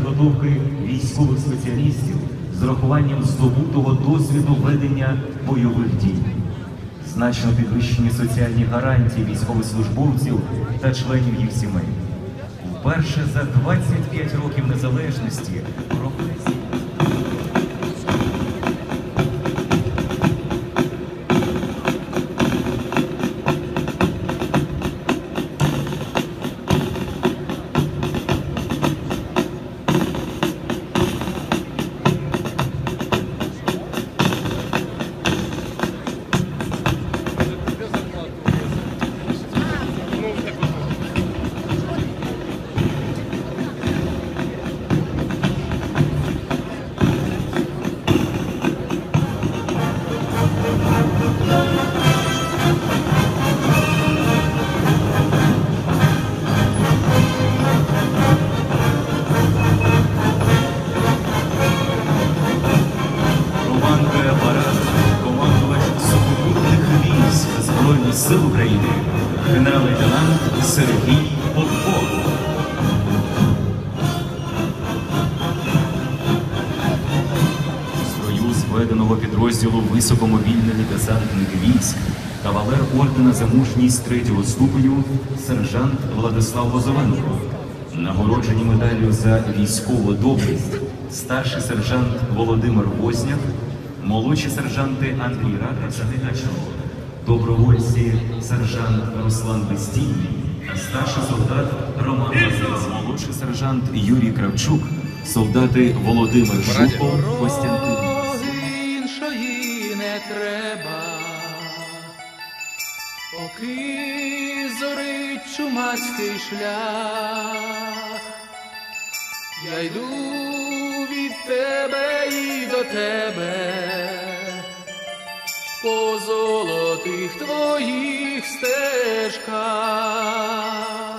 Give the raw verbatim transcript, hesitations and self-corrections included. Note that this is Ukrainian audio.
підготовки військових спеціалістів з урахуванням здобутого досвіду ведення бойових дій. Значно підвищені соціальні гарантії військовослужбовців та членів їх сімей. Вперше за двадцять п'ять років незалежності професія Сил України, генерал-лейтенант Сергій Попов. В строю зведеного підрозділу високомобільних десантних військ кавалер ордена за мужність третього ступеню сержант Владислав Лозовенко. Нагороджені медаллю за військову доблесть старший сержант Володимир Возняк, молодші сержанти Андрій Рада та Негачов, добровольці сержант Руслан Безстійний та старший солдат Роман Лазиць, молодший сержант Юрій Кравчук, солдати Володимир Жуков, Костянтин. Іншої не треба, поки зорить чумацький шлях. Я йду від тебе і до тебе, по золотих твоїх стежках.